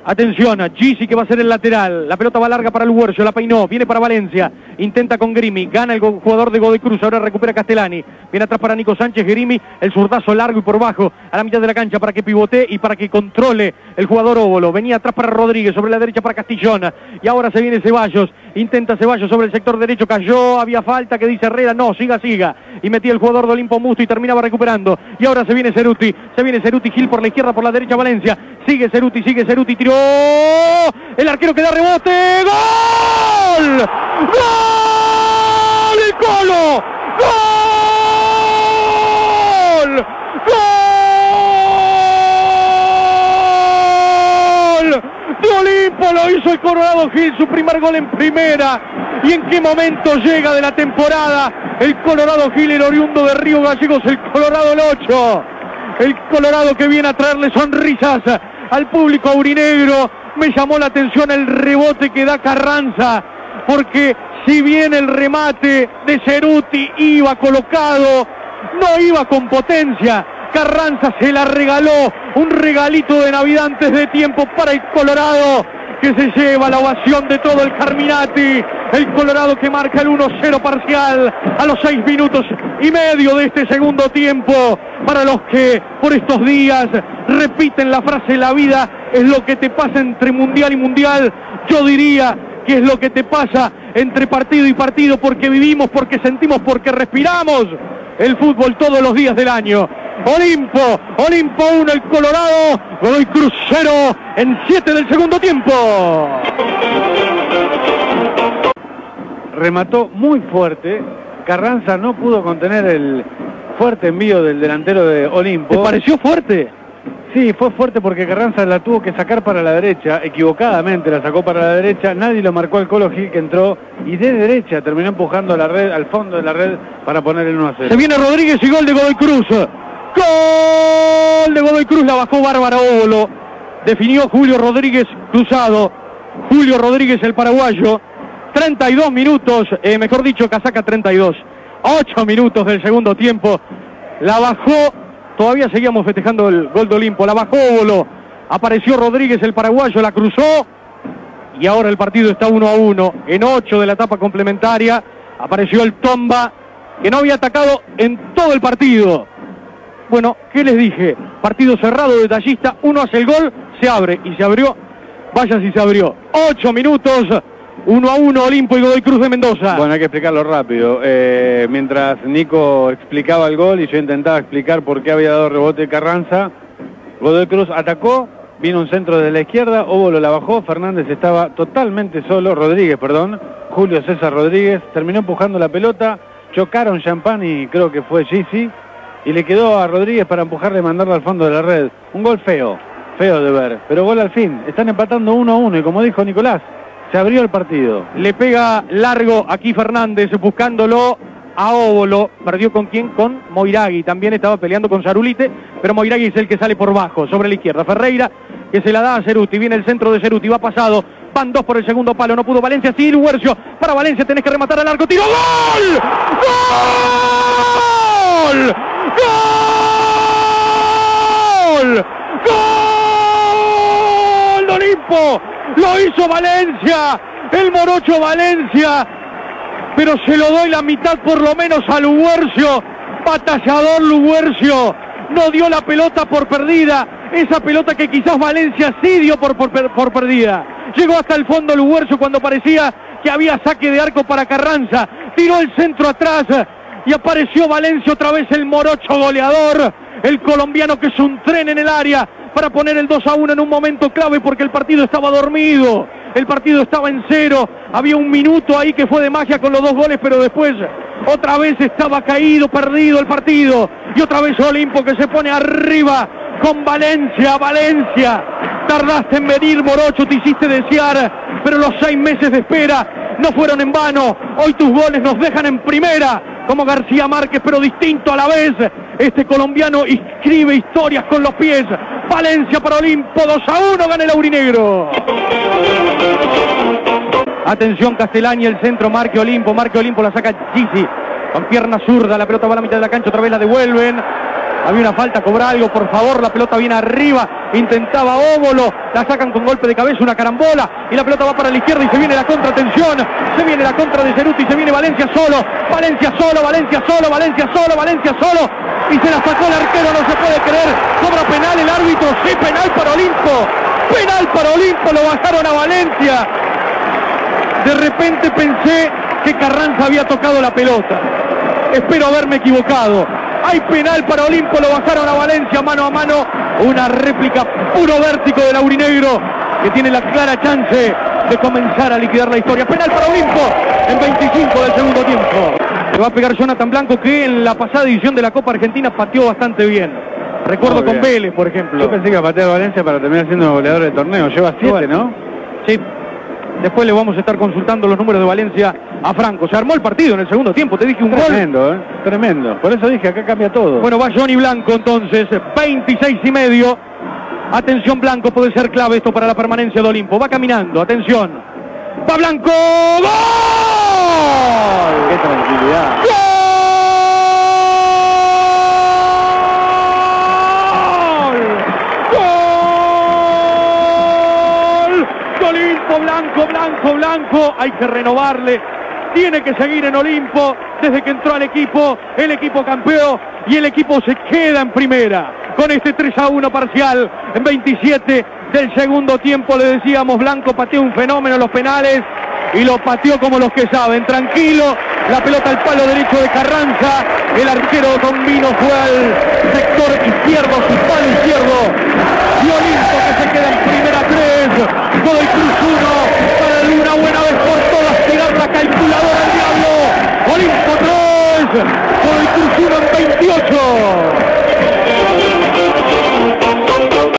Atención, Gisi que va a ser el lateral. La pelota va larga para el Luguercio, la peinó, viene para Valencia. Intenta con Grimi, gana el jugador de Godoy Cruz, ahora recupera Castellani. Viene atrás para Nico Sánchez, Grimi, el zurdazo largo y por bajo a la mitad de la cancha para que pivotee y para que controle el jugador Óbolo. Venía atrás para Rodríguez, sobre la derecha para Castillón. Y ahora se viene Ceballos, intenta Ceballos sobre el sector derecho, cayó, había falta que dice Herrera, no, siga. Y metía el jugador de Olimpo Musto y terminaba recuperando. Y ahora se viene Ceruti, Gil por la izquierda, por la derecha Valencia. Sigue Ceruti, tiró. El arquero que da rebote. ¡Gol! ¡Gol! ¡El Colo! ¡Gol! ¡Gol! De Olimpo lo hizo el Colorado Gil, su primer gol en primera. ¿Y en qué momento llega de la temporada el Colorado Gil, el oriundo de Río Gallegos, el Colorado el 8? El Colorado que viene a traerle sonrisas al público aurinegro. Me llamó la atención el rebote que da Carranza, porque si bien el remate de Ceruti iba colocado, no iba con potencia. Carranza se la regaló, un regalito de Navidad antes de tiempo para el Colorado, que se lleva la ovación de todo el Carminati. El Colorado que marca el 1-0 parcial a los 6 minutos y medio de este segundo tiempo. Para los que por estos días repiten la frase, la vida es lo que te pasa entre mundial y mundial, yo diría que es lo que te pasa entre partido y partido, porque vivimos, porque sentimos, porque respiramos el fútbol todos los días del año. Olimpo 1, el Colorado, Godoy Cruz 0 en 7 del segundo tiempo. Remató muy fuerte, Carranza no pudo contener el fuerte envío del delantero de Olimpo. ¿Te pareció fuerte? Sí, fue fuerte porque Carranza la tuvo que sacar para la derecha, equivocadamente la sacó para la derecha, nadie lo marcó al Colo Gil que entró y de derecha terminó empujando a la red, al fondo de la red para poner el 1-0. Se viene Rodríguez y gol de Godoy Cruz. Gol de Godoy Cruz, la bajó Bárbara Óbolo. Definió Julio Rodríguez cruzado. Julio Rodríguez el paraguayo. 32 minutos, mejor dicho, casaca 32. 8 minutos del segundo tiempo. La bajó, todavía seguíamos festejando el gol de Olimpo. La bajó Óbolo. Apareció Rodríguez el paraguayo, la cruzó. Y ahora el partido está 1-1. En 8 de la etapa complementaria. Apareció el Tomba, que no había atacado en todo el partido. Bueno, ¿qué les dije? Partido cerrado, detallista, uno hace el gol, se abre, y se abrió, vaya si se abrió. 8 minutos, 1-1 Olimpo y Godoy Cruz de Mendoza. Bueno, hay que explicarlo rápido. Mientras Nico explicaba el gol y yo intentaba explicar por qué había dado rebote Carranza, Godoy Cruz atacó, vino un centro de la izquierda, Óbolo la bajó, Fernández estaba totalmente solo, Julio César Rodríguez, terminó empujando la pelota, chocaron Champán y creo que fue Gisi, y le quedó a Rodríguez para empujarle y mandarlo al fondo de la red. Un gol feo de ver, pero gol al fin. Están empatando 1-1 y como dijo Nicolás, se abrió el partido. Le pega largo aquí Fernández buscándolo a Óbolo. ¿Perdió con quién? Con Moiragui. También estaba peleando con Zarulite, pero Moiragui es el que sale por bajo, sobre la izquierda. Ferreira, que se la da a Ceruti. Viene el centro de Ceruti, va pasado. Van 2 por el segundo palo, no pudo Valencia. Sí, Luguercio. Para Valencia tenés que rematar al arco. ¡Tiro! ¡Gol! ¡Gol! ¡Gol! ¡Gol! ¡De Olimpo! Lo hizo Valencia, el morocho Valencia, pero se lo doy la mitad por lo menos a Luguercio. Batallador Luguercio, no dio la pelota por perdida, esa pelota que quizás Valencia sí dio por perdida. Llegó hasta el fondo Luguercio cuando parecía que había saque de arco para Carranza, tiró el centro atrás y apareció Valencia otra vez, el morocho goleador, el colombiano que es un tren en el área para poner el 2-1 en un momento clave porque el partido estaba dormido, el partido estaba en 0, había un minuto ahí que fue de magia con los 2 goles, pero después otra vez estaba caído, perdido el partido, y otra vez Olimpo que se pone arriba con Valencia. Tardaste en venir, morocho, te hiciste desear, pero los 6 meses de espera no fueron en vano. Hoy tus goles nos dejan en primera, como García Márquez, pero distinto a la vez. Este colombiano escribe historias con los pies. Valencia para Olimpo, 2-1, gana el aurinegro. Atención Castellani, el centro, marque Olimpo, la saca Gisi. Con pierna zurda, la pelota va a la mitad de la cancha, otra vez la devuelven. Había una falta, cobra algo, por favor. La pelota viene arriba, intentaba Óbolo, la sacan con golpe de cabeza, una carambola, y la pelota va para la izquierda y se viene la contra, atención, se viene la contra de Ceruti, se viene Valencia solo, Valencia solo, Valencia solo, Valencia solo, Valencia solo, y se la sacó el arquero, no se puede creer. Cobra penal el árbitro, sí, penal para Olimpo, penal para Olimpo, lo bajaron a Valencia. De repente pensé que Carranza había tocado la pelota, espero haberme equivocado. Hay penal para Olimpo, lo bajaron a Valencia mano a mano. Una réplica puro vértigo del aurinegro, que tiene la clara chance de comenzar a liquidar la historia. Penal para Olimpo en 25 del segundo tiempo. Le va a pegar Jonathan Blanco, que en la pasada edición de la Copa Argentina pateó bastante bien. Recuerdo con Vélez, por ejemplo. Yo pensé que iba a patear Valencia para terminar siendo goleador del torneo. Lleva 7, ¿no? Sí. Después le vamos a estar consultando los números de Valencia a Franco. Se armó el partido en el segundo tiempo, te dije un tremendo, gol. Tremendo. Por eso dije, acá cambia todo. Bueno, va Johnny Blanco entonces, 26,5. Atención, Blanco, puede ser clave esto para la permanencia de Olimpo. Va caminando, atención. ¡Va Blanco! ¡Gol! ¡Qué tranquilidad! ¡Gol! Olimpo, Blanco, Blanco, Blanco, hay que renovarle, tiene que seguir en Olimpo desde que entró al equipo, el equipo campeón, y el equipo se queda en primera, con este 3-1 parcial, en 27 del segundo tiempo. Le decíamos, Blanco pateó un fenómeno en los penales, y lo pateó como los que saben, tranquilo, la pelota al palo derecho de Carranza, el arquero Don Vino fue al sector izquierdo, su palo izquierdo, y Olimpo que se queda en primera 3, Godoy Cruz 1, para una buena vez por todas, tirar la calculadora al diablo, Olimpo 3,